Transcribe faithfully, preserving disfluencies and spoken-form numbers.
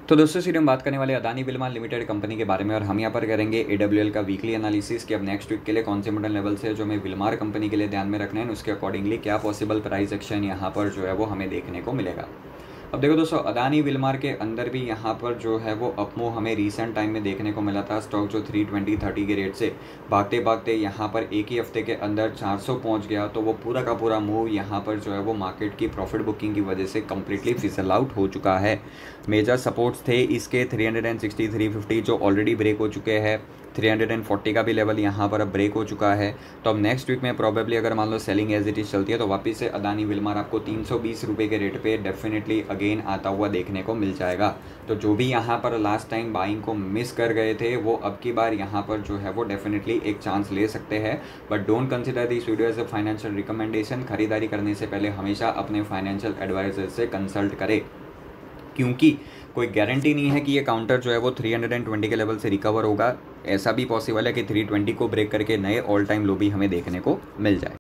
तो दोस्तों सीधे हम बात करने वाले अदानी विल्मर लिमिटेड कंपनी के बारे में, और हम यहाँ पर करेंगे एडब्ल्यूएल का वीकली एनालिसिस कि अब नेक्स्ट वीक के लिए कौन से मॉडल लेवल से जो हमें विल्मर कंपनी के लिए ध्यान में रखना है, उसके अकॉर्डिंगली क्या पॉसिबल प्राइस एक्शन यहाँ पर जो है वो हमें देखने को मिलेगा। अब देखो दोस्तों, अदानी विल्मर के अंदर भी यहाँ पर जो है वो अपमूव हमें रीसेंट टाइम में देखने को मिला था। स्टॉक जो थ्री ट्वेंटी थर्टी के रेट से भागते भागते यहाँ पर एक ही हफ्ते के अंदर चार सौ पहुँच गया, तो वो पूरा का पूरा मूव यहाँ पर जो है वो मार्केट की प्रॉफिट बुकिंग की वजह से कम्प्लीटली फिसल आउट हो चुका है। मेजर सपोर्ट्स थे इसके थ्री सिक्सटी, थ्री फिफ्टी जो ऑलरेडी ब्रेक हो चुके हैं, थ्री फोर्टी का भी लेवल यहाँ पर अब ब्रेक हो चुका है। तो अब नेक्स्ट वीक में प्रोबेबली अगर मान लो सेलिंग एज इट इज चलती है तो वापस से अदानी विल्मर आपको तीन सौ बीस रुपये के रेट पे डेफिनेटली अगेन आता हुआ देखने को मिल जाएगा। तो जो भी यहाँ पर लास्ट टाइम बाइंग को मिस कर गए थे वो अब की बार यहाँ पर जो है वो डेफिनेटली एक चांस ले सकते हैं। But don't consider this video as a financial recommendation. खरीदारी करने से पहले हमेशा अपने फाइनेंशियल एडवाइजर से कंसल्ट करें, क्योंकि कोई गारंटी नहीं है कि ये काउंटर जो है वो थ्री ट्वेंटी के लेवल से रिकवर होगा। ऐसा भी पॉसिबल है कि थ्री ट्वेंटी को ब्रेक करके नए ऑल टाइम लो भी हमें देखने को मिल जाए।